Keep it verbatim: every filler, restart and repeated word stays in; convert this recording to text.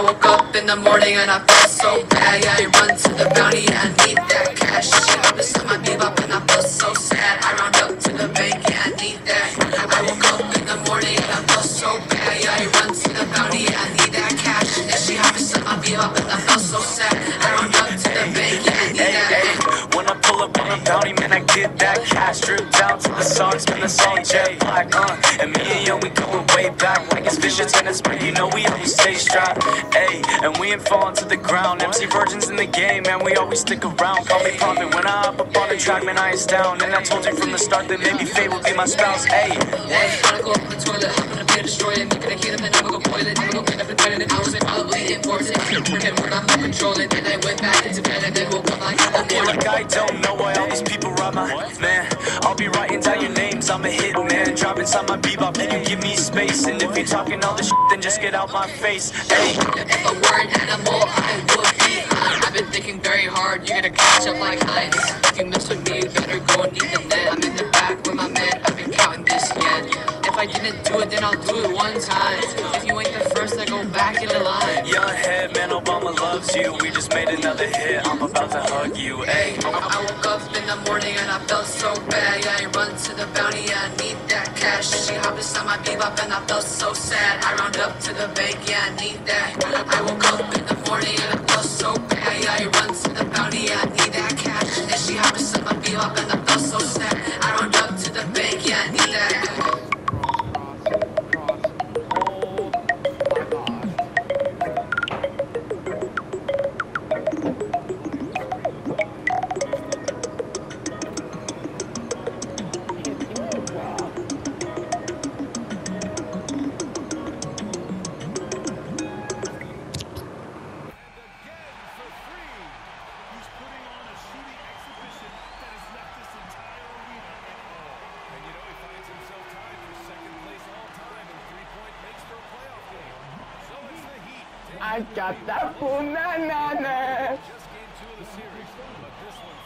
woke up in the morning and I felt so bad. Yeah, I run to the bounty and I need that cash. She helped me set my bebop and I felt so sad. I round up to the bank, yeah, I need that. I woke up in the morning and I felt so bad. Yeah, I run to the bounty and I need that cash. And she helped me set my bebop and I felt so sad. I round up to the bank, yeah, I need that. When I pull up on a bounty, man, I get that cash. Drip down to the song, spin the song J Black, uh And me and Yo, we going way back. Like it's Fisher tennis, but you know we always stay strapped. Ayy, and we ain't falling to the ground. M C virgins in the game, man, we always stick around. Call me Prophet when I hop up on the track, man, I ain't down. And I told you from the start that maybe Faye would be my spouse, ayy. Wanna go up in the toilet, hop in the bed, destroy it. Make it a hit him and I'ma go boil it. Never go get up in bed and I was probably important. Forget word, I'm not controlling. And I went back into bed and then woke up like I'm Yeah, like I don't know why all these people rob my man. I'll be writing down your names, I'm a hit man. Drop inside my bebop, then you give me space. And if you're talking all this shit, then just get out my face. Hey, if I were an animal, I would be high. I've been thinking very hard, you gotta catch up like Heinz. If you mess with me, you better go and eat the net. I'm in the back with my man, I've been counting this yet. If I didn't do it, then I'll do it one time. If you ain't the first, I go back in the line. young head, man, Obama loves you. We just made another hit, I'm about to hug you, ayy. I woke up in the morning and I felt so bad. Yeah, I run to the bounty, yeah, I need that cash. She hopped inside my bebop and I felt so sad. I round up to the bank, yeah, I need that. I woke up in the morning and I felt so bad. Yeah, I run to the bounty, yeah, I need that cash. And she hopped inside my bebop and I felt so sad. I round up to the bank, yeah, I need that. I got that banana. Just game two of the series, but this one